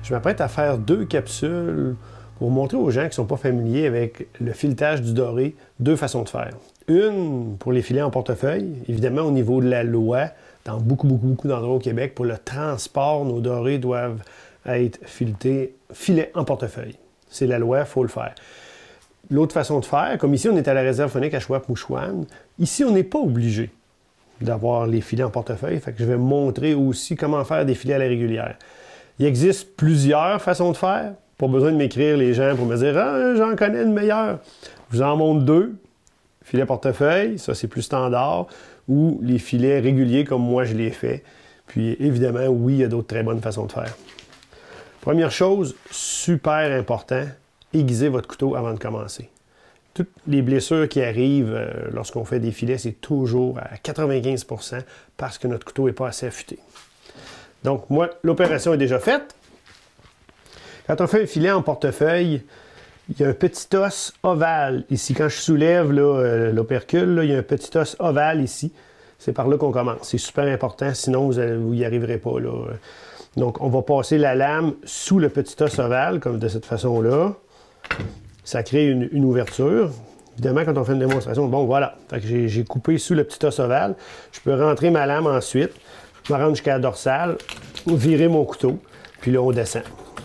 Je m'apprête à faire 2 capsules pour montrer aux gens qui ne sont pas familiers avec le filetage du doré, 2 façons de faire. Une pour les filets en portefeuille, évidemment au niveau de la loi, dans beaucoup d'endroits au Québec, pour le transport, nos dorés doivent être filetés, filets en portefeuille. C'est la loi, il faut le faire. L'autre façon de faire, comme ici on est à la réserve faunique à Shawinigan, ici on n'est pas obligé d'avoir les filets en portefeuille, fait que je vais montrer aussi comment faire des filets à la régulière. Il existe plusieurs façons de faire, pas besoin de m'écrire les gens pour me dire « Ah, j'en connais une meilleure ». Je vous en montre 2, filets portefeuille, ça c'est plus standard, ou les filets réguliers comme moi je les fais. Puis évidemment, oui, il y a d'autres très bonnes façons de faire. Première chose, super important, aiguisez votre couteau avant de commencer. Toutes les blessures qui arrivent lorsqu'on fait des filets, c'est toujours à 95% parce que notre couteau n'est pas assez affûté. Donc, moi, l'opération est déjà faite. Quand on fait un filet en portefeuille, il y a un petit os ovale ici. Quand je soulève l'opercule, il y a un petit os ovale ici. C'est par là qu'on commence. C'est super important, sinon vous n'y arriverez pas, là. Donc, on va passer la lame sous le petit os ovale, comme de cette façon-là. Ça crée une ouverture. Évidemment, quand on fait une démonstration, bon, voilà. J'ai coupé sous le petit os ovale. Je peux rentrer ma lame ensuite. Je me rends jusqu'à la dorsale, virer mon couteau, puis là, on descend.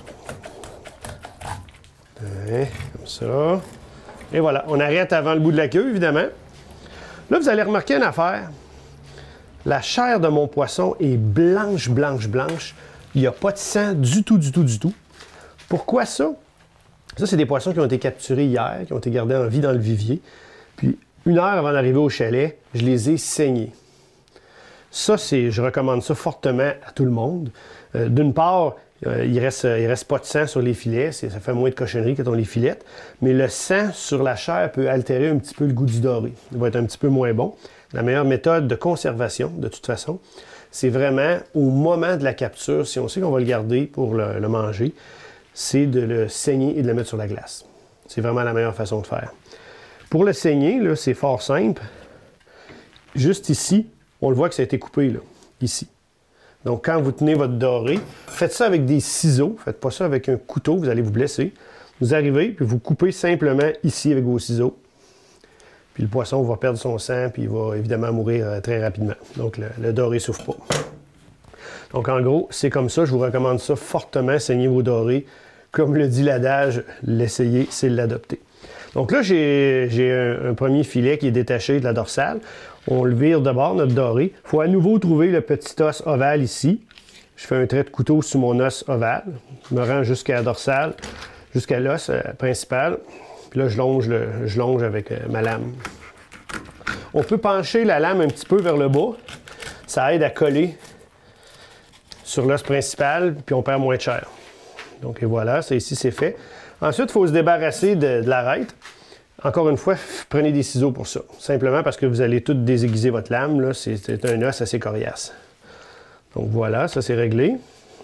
Ouais, comme ça. Et voilà, on arrête avant le bout de la queue, évidemment. Là, vous allez remarquer une affaire. La chair de mon poisson est blanche. Il n'y a pas de sang du tout. Pourquoi ça? Ça, c'est des poissons qui ont été capturés hier, qui ont été gardés en vie dans le vivier. Puis, 1 heure avant d'arriver au chalet, je les ai saignés. Ça, je recommande ça fortement à tout le monde. D'une part, il reste pas de sang sur les filets, ça fait moins de cochonneries quand on les filette, mais le sang sur la chair peut altérer un petit peu le goût du doré. Il va être un petit peu moins bon. La meilleure méthode de conservation, de toute façon, c'est vraiment au moment de la capture, si on sait qu'on va le garder pour le manger, c'est de le saigner et de le mettre sur la glace. C'est vraiment la meilleure façon de faire. Pour le saigner, c'est fort simple. Juste ici, on le voit que ça a été coupé, là, ici. Donc, quand vous tenez votre doré, faites ça avec des ciseaux. Faites pas ça avec un couteau, vous allez vous blesser. Vous arrivez, puis vous coupez simplement ici avec vos ciseaux. Puis le poisson va perdre son sang, puis il va évidemment mourir très rapidement. Donc, le doré ne souffre pas. Donc, en gros, c'est comme ça. Je vous recommande ça fortement, saigner vos dorés. Comme le dit l'adage, l'essayer, c'est l'adopter. Donc là, j'ai un premier filet qui est détaché de la dorsale. On le vire de bord, notre doré. Il faut à nouveau trouver le petit os ovale ici. Je fais un trait de couteau sur mon os ovale. Je me rends jusqu'à la dorsale, jusqu'à l'os principal. Puis là, je longe avec ma lame. On peut pencher la lame un petit peu vers le bas. Ça aide à coller sur l'os principal, puis on perd moins de chair. Donc et voilà, ça ici, c'est fait. Ensuite, il faut se débarrasser de l'arête. Encore une fois, prenez des ciseaux pour ça. Simplement parce que vous allez tout désaiguiser votre lame. C'est un os assez coriace. Donc voilà, ça c'est réglé.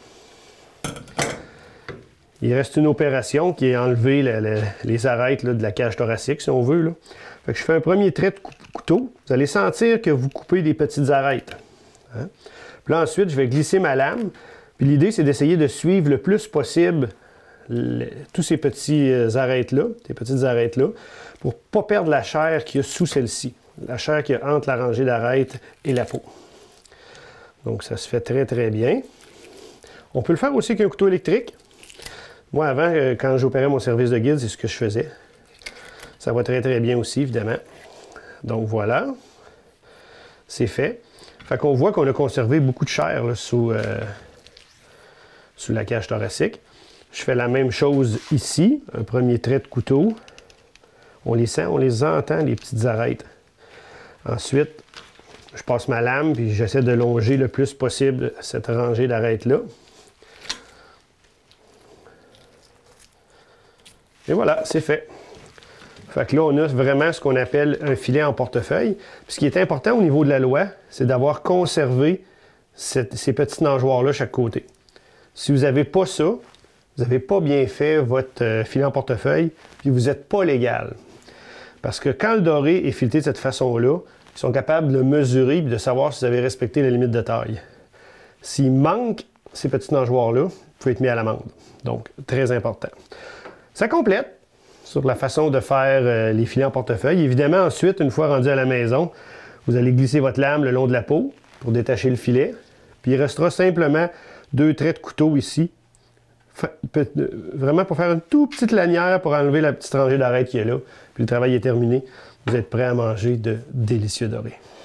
Il reste une opération qui est enlever les arêtes de la cage thoracique, si on veut. Là. Fait que je fais un premier trait de couteau. Vous allez sentir que vous coupez des petites arêtes. Hein? Puis là, ensuite, je vais glisser ma lame. Puis l'idée, c'est d'essayer de suivre le plus possible tous ces petits arêtes-là, pour ne pas perdre la chair qu'il y a sous celle-ci. La chair qu'il y a entre la rangée d'arêtes et la peau. Donc, ça se fait très bien. On peut le faire aussi avec un couteau électrique. Moi, avant, quand j'opérais mon service de guide, c'est ce que je faisais. Ça va très bien aussi, évidemment. Donc, voilà. C'est fait. Fait qu'on voit qu'on a conservé beaucoup de chair là, sous la cage thoracique. Je fais la même chose ici. Un premier trait de couteau. On les sent, on les entend, les petites arêtes. Ensuite, je passe ma lame puis j'essaie de longer le plus possible cette rangée d'arêtes-là. Et voilà, c'est fait. Fait que là, on a vraiment ce qu'on appelle un filet en portefeuille. Puis ce qui est important au niveau de la loi, c'est d'avoir conservé ces petites nageoires-là chaque côté. Si vous n'avez pas ça, vous n'avez pas bien fait votre filet en portefeuille, puis vous n'êtes pas légal. Parce que quand le doré est fileté de cette façon-là, ils sont capables de le mesurer et de savoir si vous avez respecté la limite de taille. S'il manque ces petites nageoires-là, pouvez être mis à l'amende. Donc, très important. Ça complète sur la façon de faire les filets en portefeuille. Évidemment, ensuite, une fois rendu à la maison, vous allez glisser votre lame le long de la peau pour détacher le filet. Puis il restera simplement 2 traits de couteau ici. Vraiment pour faire une toute petite lanière pour enlever la petite rangée d'arêtes qui est là. Puis le travail est terminé. Vous êtes prêt à manger de délicieux dorés.